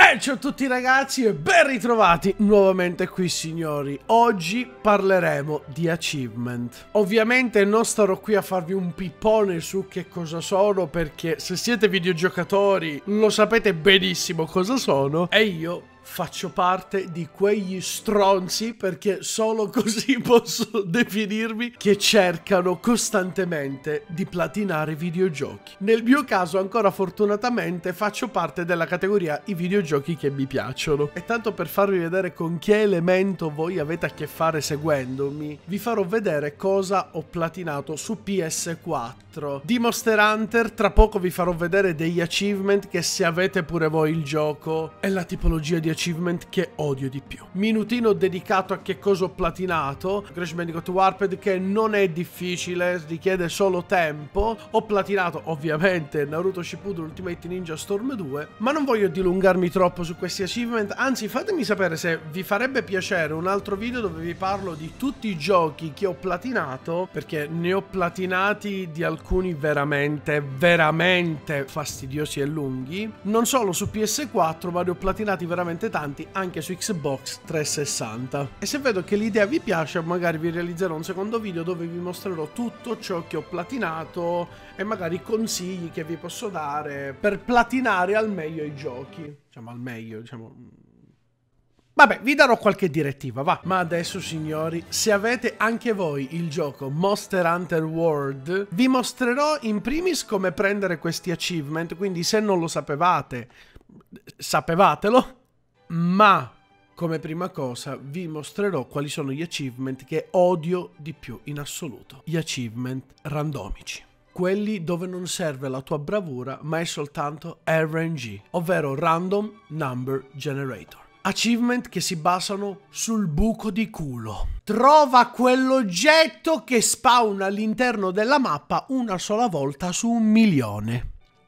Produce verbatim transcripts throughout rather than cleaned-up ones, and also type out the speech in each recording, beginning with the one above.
E ciao a tutti ragazzi e ben ritrovati nuovamente qui signori. Oggi parleremo di achievement. Ovviamente non starò qui a farvi un pippone su che cosa sono, perché se siete videogiocatori lo sapete benissimo cosa sono. E io faccio parte di quegli stronzi, perché solo così posso definirmi, che cercano costantemente di platinare videogiochi. Nel mio caso ancora fortunatamente faccio parte della categoria i videogiochi che mi piacciono. E tanto per farvi vedere con che elemento voi avete a che fare seguendomi, vi farò vedere cosa ho platinato su P S quattro. Di Monster Hunter tra poco vi farò vedere degli achievement che, se avete pure voi il gioco, è la tipologia di achievement che odio di più. Minutino dedicato a che cosa ho platinato. Crash Bandicoot Warped, che non è difficile, richiede solo tempo. Ho platinato ovviamente Naruto Shippuden Ultimate Ninja Storm due, ma non voglio dilungarmi troppo su questi achievement. Anzi, fatemi sapere se vi farebbe piacere un altro video dove vi parlo di tutti i giochi che ho platinato, perché ne ho platinati di alcuni veramente veramente fastidiosi e lunghi. Non solo su P S quattro, ma ne ho platinati veramente tanti anche su Xbox trecentosessanta. E se vedo che l'idea vi piace, magari vi realizzerò un secondo video dove vi mostrerò tutto ciò che ho platinato e magari consigli che vi posso dare per platinare al meglio i giochi. Diciamo al meglio, diciamo... Vabbè, vi darò qualche direttiva, va. Ma adesso, signori, se avete anche voi il gioco Monster Hunter World, vi mostrerò in primis come prendere questi achievement, quindi se non lo sapevate, sapevatelo. Ma, come prima cosa, vi mostrerò quali sono gli achievement che odio di più in assoluto. Gli achievement randomici. Quelli dove non serve la tua bravura, ma è soltanto R N G, ovvero Random Number Generator. Achievement che si basano sul buco di culo. Trova quell'oggetto che spawna all'interno della mappa una sola volta su un milione.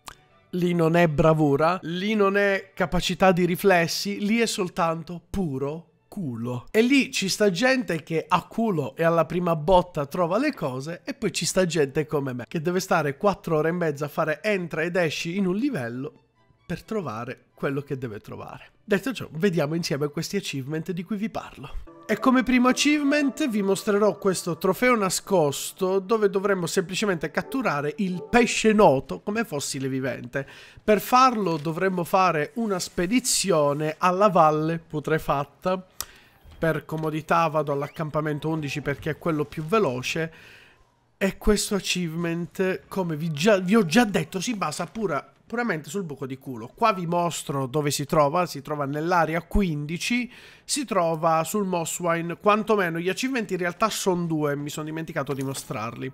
Lì non è bravura, lì non è capacità di riflessi, lì è soltanto puro culo. E lì ci sta gente che a culo e alla prima botta trova le cose, e poi ci sta gente come me che deve stare quattro ore e mezza a fare entra ed esci in un livello per trovare quello che deve trovare. Detto ciò, vediamo insieme questi achievement di cui vi parlo. E come primo achievement vi mostrerò questo trofeo nascosto, dove dovremmo semplicemente catturare il pesce noto come fossile vivente. Per farlo dovremmo fare una spedizione alla valle putrefatta. Per comodità vado all'accampamento undici perché è quello più veloce. E questo achievement, come vi, già, vi ho già detto, si basa pura puramente sul buco di culo. Qua vi mostro dove si trova, si trova nell'area quindici, si trova sul Mosswine, quantomeno gli achievement in realtà sono due, mi sono dimenticato di mostrarli.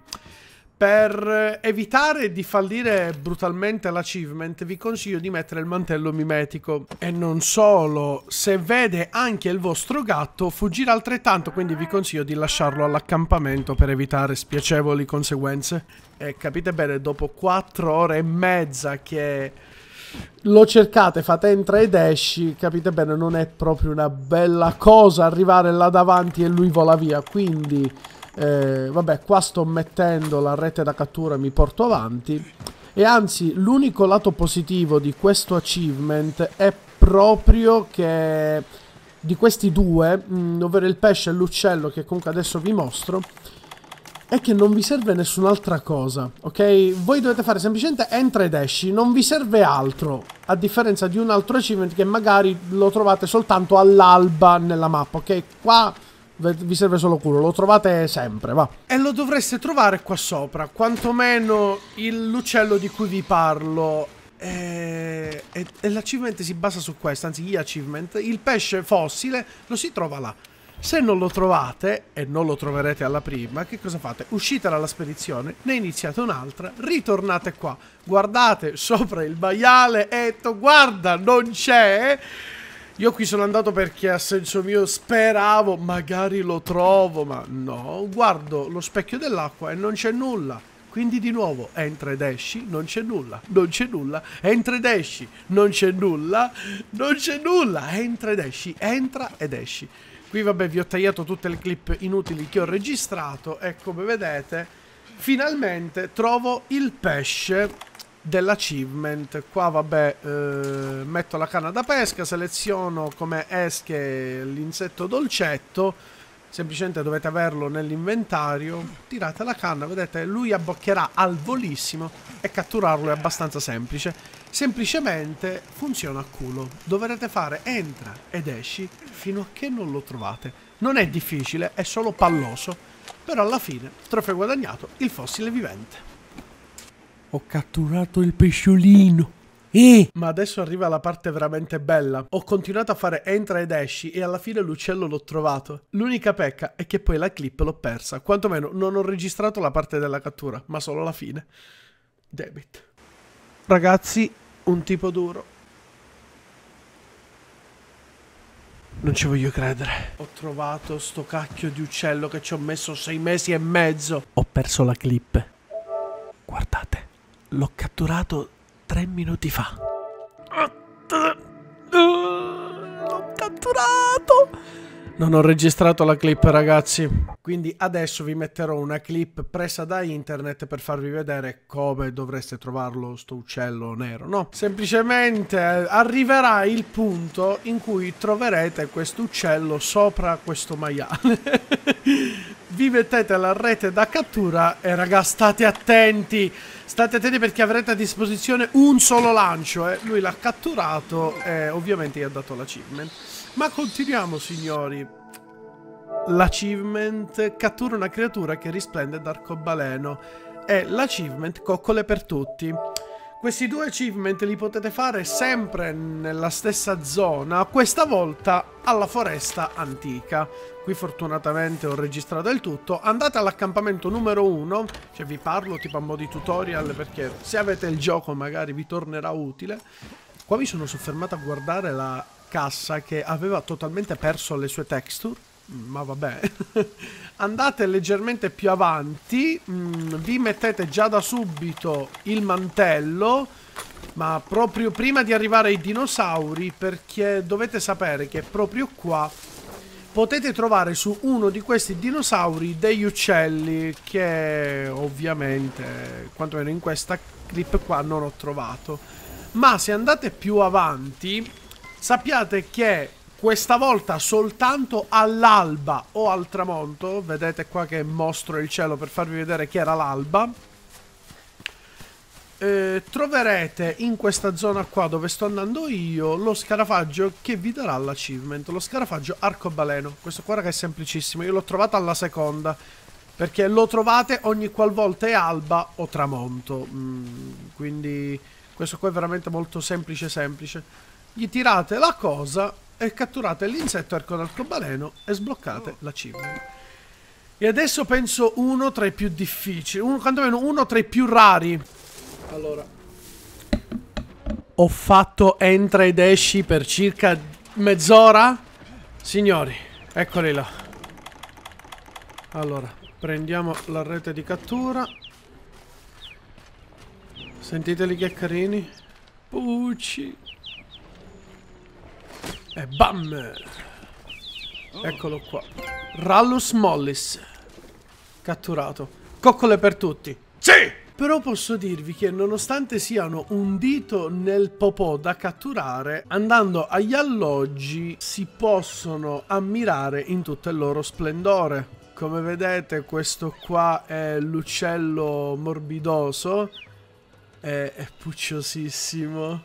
Per evitare di fallire brutalmente l'achievement vi consiglio di mettere il mantello mimetico. E non solo, se vede anche il vostro gatto fuggirà altrettanto, quindi vi consiglio di lasciarlo all'accampamento per evitare spiacevoli conseguenze. E capite bene, dopo quattro ore e mezza che lo cercate, fate entra ed esci, capite bene, non è proprio una bella cosa arrivare là davanti e lui vola via, quindi... Eh, vabbè, qua sto mettendo la rete da cattura, mi porto avanti. E anzi, l'unico lato positivo di questo achievement è proprio che di questi due, mh, ovvero il pesce e l'uccello, che comunque adesso vi mostro, è che non vi serve nessun'altra cosa, ok? Voi dovete fare semplicemente entra ed esci, non vi serve altro, a differenza di un altro achievement che magari lo trovate soltanto all'alba nella mappa, ok? Qua vi serve solo culo, lo trovate sempre, va. E lo dovreste trovare qua sopra, quantomeno l'uccello di cui vi parlo. E, e, e l'achievement si basa su questo, anzi gli achievement. Il pesce fossile lo si trova là. Se non lo trovate, e non lo troverete alla prima, che cosa fate? Uscite dalla spedizione, ne iniziate un'altra, ritornate qua, guardate sopra il maiale e detto, guarda, non c'è. Io qui sono andato perché a senso mio speravo, magari lo trovo, ma no, guardo lo specchio dell'acqua e non c'è nulla. Quindi di nuovo, entra ed esci, non c'è nulla, non c'è nulla, entra ed esci, non c'è nulla, non c'è nulla, entra ed esci, entra ed esci. Qui vabbè vi ho tagliato tutte le clip inutili che ho registrato e come vedete finalmente trovo il pesce dell'achievement. Qua vabbè, eh, metto la canna da pesca, seleziono come esche l'insetto dolcetto. Semplicemente dovete averlo nell'inventario, tirate la canna, vedete, lui abboccherà al volissimo e catturarlo è abbastanza semplice. Semplicemente funziona a culo. Dovrete fare entra ed esci fino a che non lo trovate. Non è difficile, è solo palloso, però alla fine, trofeo guadagnato, il fossile vivente. Ho catturato il pesciolino. Eh. Ma adesso arriva la parte veramente bella. Ho continuato a fare entra ed esci e alla fine l'uccello l'ho trovato. L'unica pecca è che poi la clip l'ho persa. Quantomeno non ho registrato la parte della cattura, ma solo la fine. Debit. Ragazzi, un tipo duro. Non ci voglio credere. Ho trovato sto cacchio di uccello che ci ho messo sei mesi e mezzo. Ho perso la clip. Guardate, l'ho catturato tre minuti fa. L'ho catturato. Non ho registrato la clip, ragazzi. Quindi adesso vi metterò una clip presa da internet per farvi vedere come dovreste trovarlo sto uccello nero, no? Semplicemente arriverà il punto in cui troverete questo uccello sopra questo maiale. Vi mettete la rete da cattura e raga, state attenti. State attenti perché avrete a disposizione un solo lancio, eh. Lui l'ha catturato e ovviamente gli ha dato l'achievement. Ma continuiamo, signori. L'achievement cattura una creatura che risplende d'arcobaleno e l'achievement coccole per tutti. Questi due achievement li potete fare sempre nella stessa zona, questa volta alla foresta antica. Qui fortunatamente ho registrato il tutto. Andate all'accampamento numero uno, cioè vi parlo tipo a mo' di tutorial perché se avete il gioco magari vi tornerà utile. Qua mi sono soffermato a guardare la cassa che aveva totalmente perso le sue texture, ma vabbè. Andate leggermente più avanti, mm, vi mettete già da subito il mantello, ma proprio prima di arrivare ai dinosauri, perché dovete sapere che proprio qua potete trovare su uno di questi dinosauri degli uccelli che ovviamente, quantomeno in questa clip qua, non ho trovato. Ma se andate più avanti, sappiate che questa volta soltanto all'alba o al tramonto, vedete qua che mostro il cielo per farvi vedere che era l'alba, eh, troverete in questa zona qua dove sto andando io lo scarafaggio che vi darà l'achievement, lo scarafaggio arcobaleno. Questo qua raga è semplicissimo, io l'ho trovato alla seconda, perché lo trovate ogni qualvolta è alba o tramonto, mm, quindi questo qua è veramente molto semplice semplice. Gli tirate la cosa e catturate l'insetto con arcobaleno e sbloccate l'achievement. E adesso penso uno tra i più difficili, uno, quantomeno uno tra i più rari. Allora, ho fatto entra ed esci per circa mezz'ora. Signori, eccoli là. Allora, prendiamo la rete di cattura. Sentiteli che carini. Pucci. E bam! Eccolo qua. Rallus mollis. Catturato. Coccole per tutti. Sì! Però posso dirvi che nonostante siano un dito nel popò da catturare, andando agli alloggi si possono ammirare in tutto il loro splendore. Come vedete questo qua è l'uccello morbidoso. È, è pucciosissimo.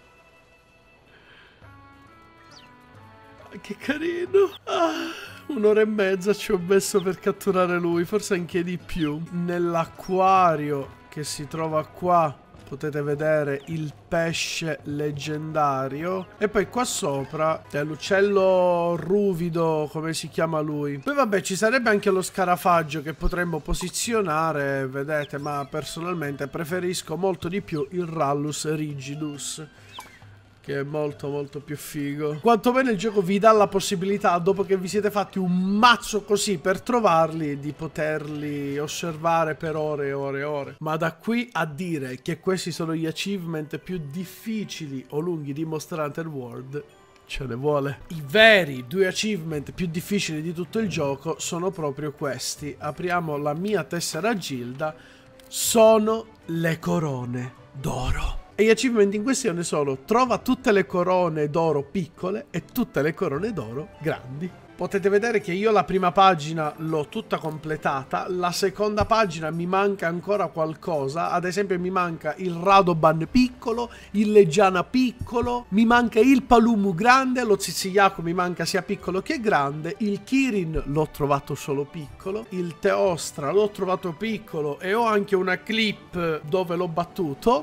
Che carino. Ah, un'ora e mezza ci ho messo per catturare lui, forse anche di più. Nell'acquario che si trova qua potete vedere il pesce leggendario. E poi qua sopra è l'uccello ruvido, come si chiama lui. Poi vabbè ci sarebbe anche lo scarafaggio che potremmo posizionare, vedete, ma personalmente preferisco molto di più il Rallus rigidus, che è molto molto più figo. Quantomeno il gioco vi dà la possibilità, dopo che vi siete fatti un mazzo così per trovarli, di poterli osservare per ore e ore e ore. Ma da qui a dire che questi sono gli achievement più difficili o lunghi di Monster Hunter World, ce ne vuole. I veri due achievement più difficili di tutto il gioco sono proprio questi. Apriamo la mia tessera Gilda. sono le corone d'oro. E gli achievement in questione sono: trova tutte le corone d'oro piccole e tutte le corone d'oro grandi. Potete vedere che io la prima pagina l'ho tutta completata, la seconda pagina mi manca ancora qualcosa, ad esempio mi manca il Radoban piccolo, il Legiana piccolo, mi manca il Palumu grande, lo Ziziyaku mi manca sia piccolo che grande, il Kirin l'ho trovato solo piccolo, il Teostra l'ho trovato piccolo e ho anche una clip dove l'ho battuto.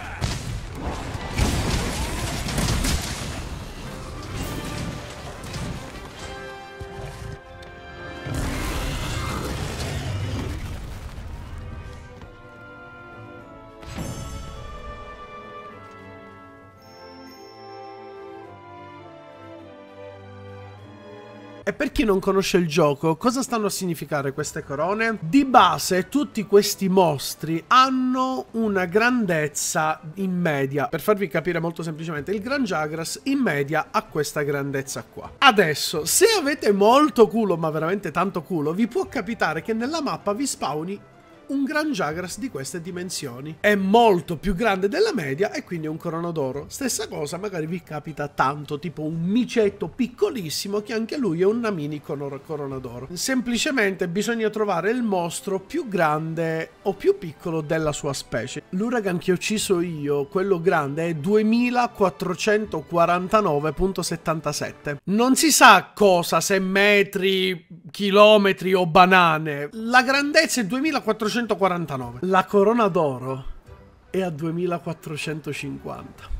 E per chi non conosce il gioco, cosa stanno a significare queste corone? Di base tutti questi mostri hanno una grandezza in media. Per farvi capire molto semplicemente, il Gran Jagras in media ha questa grandezza qua. Adesso, se avete molto culo, ma veramente tanto culo, vi può capitare che nella mappa vi spawni un Gran Jagras di queste dimensioni. È molto più grande della media e quindi è un corona d'oro. Stessa cosa magari vi capita tanto, tipo un micetto piccolissimo che anche lui è una mini corona d'oro. Semplicemente bisogna trovare il mostro più grande o più piccolo della sua specie. L'Uragan che ho ucciso io, quello grande, è duemilaquattrocentoquarantanove virgola settantasette. Non si sa cosa, se metri, chilometri o banane. La grandezza è duemilaquattrocentoquarantanove. La corona d'oro è a duemilaquattrocentocinquanta.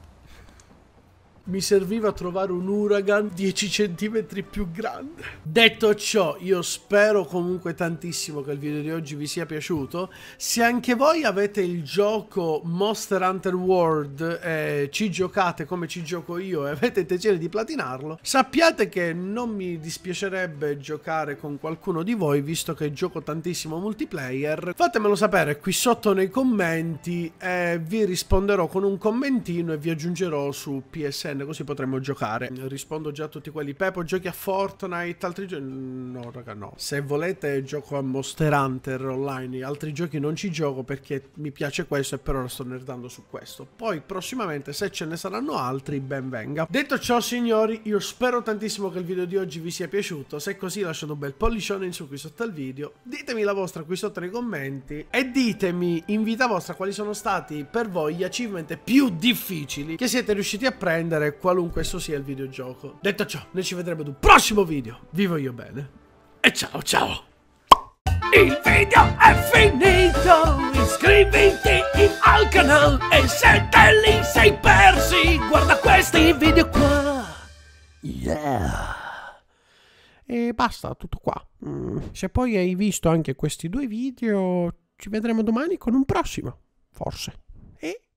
Mi serviva trovare un Uragan dieci centimetri più grande. Detto ciò, io spero comunque tantissimo che il video di oggi vi sia piaciuto. Se anche voi avete il gioco Monster Hunter World e ci giocate come ci gioco io e avete intenzione di platinarlo, sappiate che non mi dispiacerebbe giocare con qualcuno di voi, visto che gioco tantissimo multiplayer. Fatemelo sapere qui sotto nei commenti e vi risponderò con un commentino e vi aggiungerò su P S N, così potremmo giocare. Rispondo già a tutti quelli: Pepo, giochi a Fortnite, altri giochi? No raga, no. Se volete gioco a Monster Hunter online, altri giochi non ci gioco perché mi piace questo e per ora sto nerdando su questo. Poi prossimamente, se ce ne saranno altri, ben venga. Detto ciò signori, io spero tantissimo che il video di oggi vi sia piaciuto. Se è così lasciate un bel pollicione in su qui sotto al video, ditemi la vostra qui sotto nei commenti e ditemi in vita vostra quali sono stati per voi gli achievement più difficili che siete riusciti a prendere, qualunque esso sia il videogioco. Detto ciò, noi ci vedremo ad un prossimo video. Vi voglio bene e ciao ciao. Il video è finito. Iscriviti al canale e se te li sei persi, guarda questi video qua. Yeah. E basta, tutto qua. Mm. Se poi hai visto anche questi due video, ci vedremo domani con un prossimo, forse. E